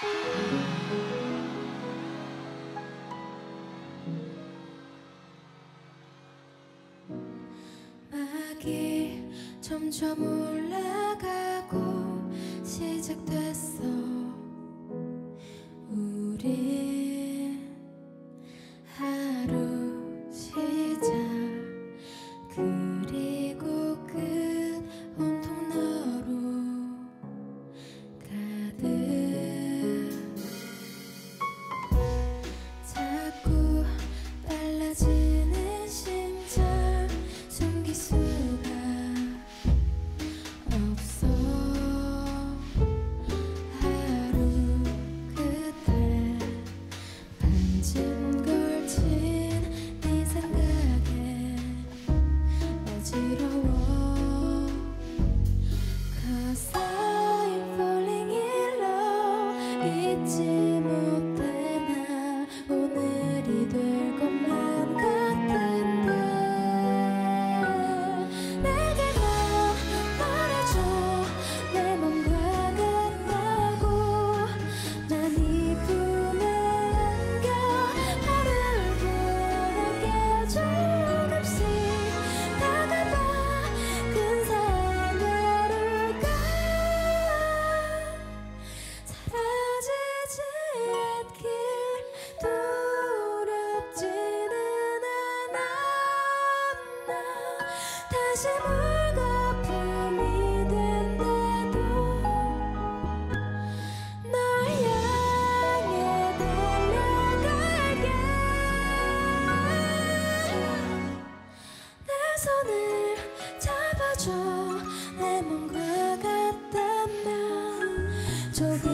막이 점점 올라가고 시작됐어. 우린 하루 시작 그리고 끝 온통 너로 가득. 자꾸 빨라지는 심장 숨길 수가 없어. 하루 끝에 반쯤 걸친 네 생각에 어지러워. Cause I'm falling in love. 잊지 못해 나 오늘이 될 것만 같은데. 내게 너 말해줘. 내 맘과 같다고. 난 이 품에 안겨 하루를 보낼게. 조금씩 다가봐. 근사한 하루가 사라지지 않길 두렵지는 않아. 나 다시 물거품이 된대도 널 향해 달려갈게. 내 손을 잡아줘. 내 몸과 같다면 조금